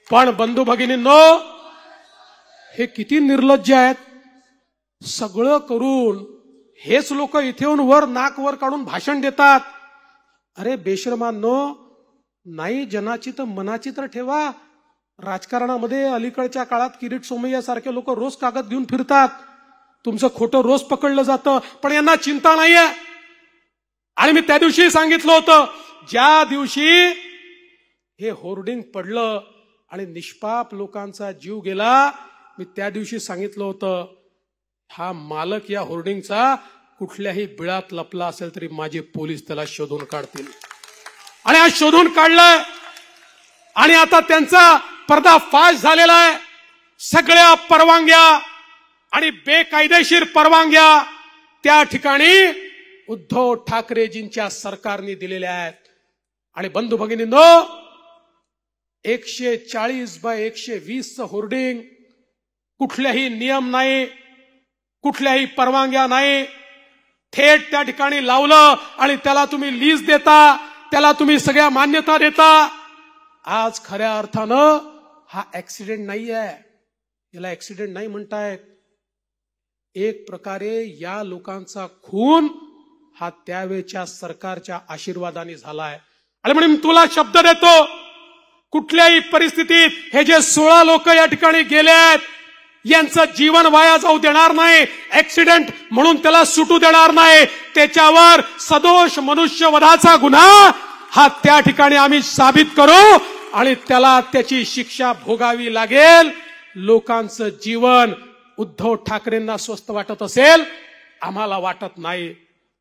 पण बंधू भगिनींनो, हे किती निर्लज्ज आहेत. सगळं करून हेच लोक इथे येऊन वर नाक वर काढून भाषण देतात. अरे बेशर्मांनो, नाही जनाची तर मनाची तर ठेवा. राजकारणामध्ये अलीकडच्या काळात किरीट सोमय्या सारखे लोक रोज कागद घेऊन फिरतात. तुमचं खोटं रोज पकडलं जातं, पण यांना चिंता नाहीये. आणि मी त्या दिवशी सांगितलं होतं, ज्या दिवशी हे होर्डिंग पडलं आणि निष्पाप लोकांचा जीव गेला, मी त्या दिवशी सांगितलं होतं, हा मालक या होर्डिंगचा कुठल्याही बिळात लपला असेल तरी माझे पोलीस त्याला शोधून काढतील. आणि आज शोधून काढलंय आणि आता त्यांचा पर्दाफाश झालेला आहे. सगळ्या परवानग्या आणि बेकायदेशीर परवानग्या त्या ठिकाणी उद्धव ठाकरेजींच्या सरकारने दिलेल्या आहेत. आणि बंधू भगिनींनो, 140x120 होर्डिंग, कुठल्याही नियम नाही, कुठल्याही परवानग्या नाही, थेट त्या ठिकाणी लावलं आणि त्याला तुम्ही लीज देता, त्याला तुम्ही सगळ्या मान्यता देता. आज खऱ्या अर्थानं हा ऍक्सिडेंट नाही आहे, याला ऍक्सिडेंट नाही म्हणतायत. एक प्रकारे या लोकांचा खून हा त्यावेळच्या सरकारच्या आशीर्वादाने झालाय. आणि म्हणून तुला शब्द देतो, कुठल्याही परिस्थितीत हे जे 16 लोक या ठिकाणी गेले आहेत, यांचं जीवन वाया जाऊ देणार नाही. ऍक्सिडेंट म्हणून त्याला सुटू देणार नाही. त्याच्यावर सदोष मनुष्यवधाचा गुन्हा हा त्या ठिकाणी आम्ही साबित करू आणि त्याला त्याची शिक्षा भोगावी लागेल. लोकांचं जीवन उद्धव ठाकरेंना स्वस्त वाटत असेल, आम्हाला वाटत नाही.